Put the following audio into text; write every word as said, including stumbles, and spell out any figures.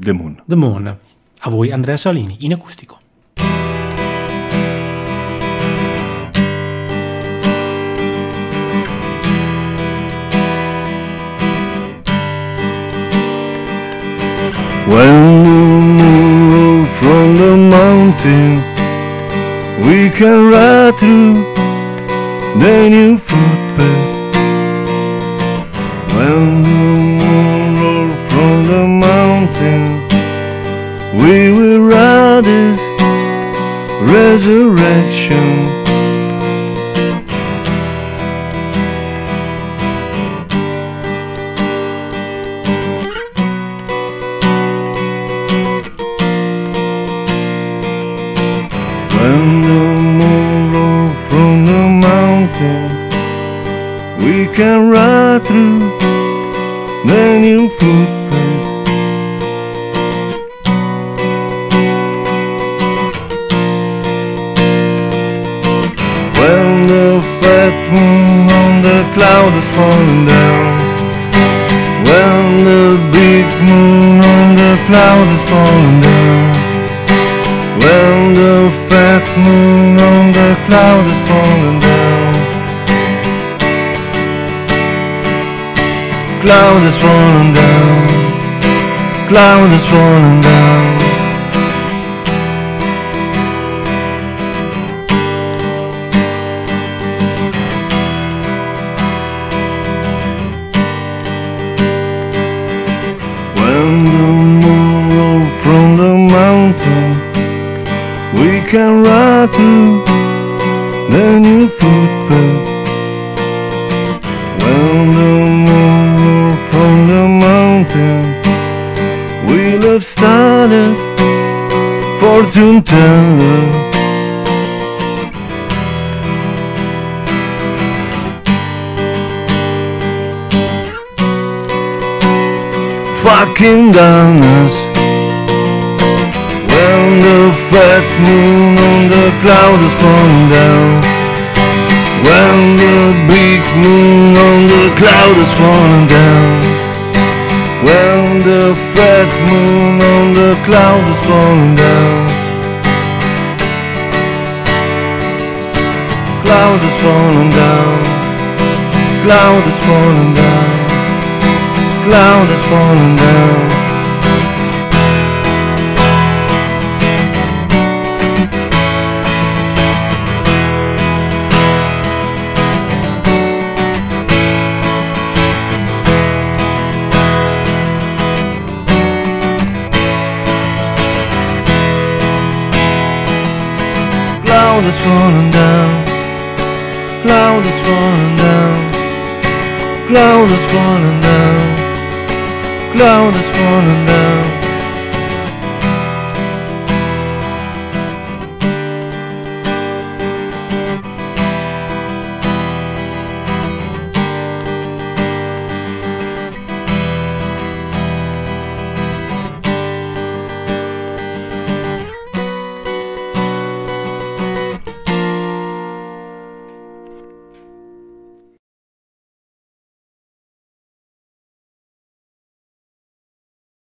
The Moon. The Moon. A voi Andrea Salini, in acustico. When the moon rolls from the mountain, we can ride through the new footpath. When the moon rolls from the mountain, we will ride this resurrection. When the moon rolls from the mountain, we can ride through the new footpath. When the fat moon on the cloud is falling down, when the big moon on the cloud is falling down, when the fat moon on the cloud is falling down, cloud is falling down, cloud is falling down. When the moon rolls from the mountain, we can ride through the new footpath. When the moon rolls from the mountain, we'll have started fortune teller. Fucking darkness. When the fat moon on the cloud is falling down, when the big moon on the cloud is falling down, when the fat moon on the cloud is falling down, cloud is falling down, cloud is falling down, cloud is falling down. Cloud is falling down, cloud is falling down, cloud is falling down, cloud is falling down.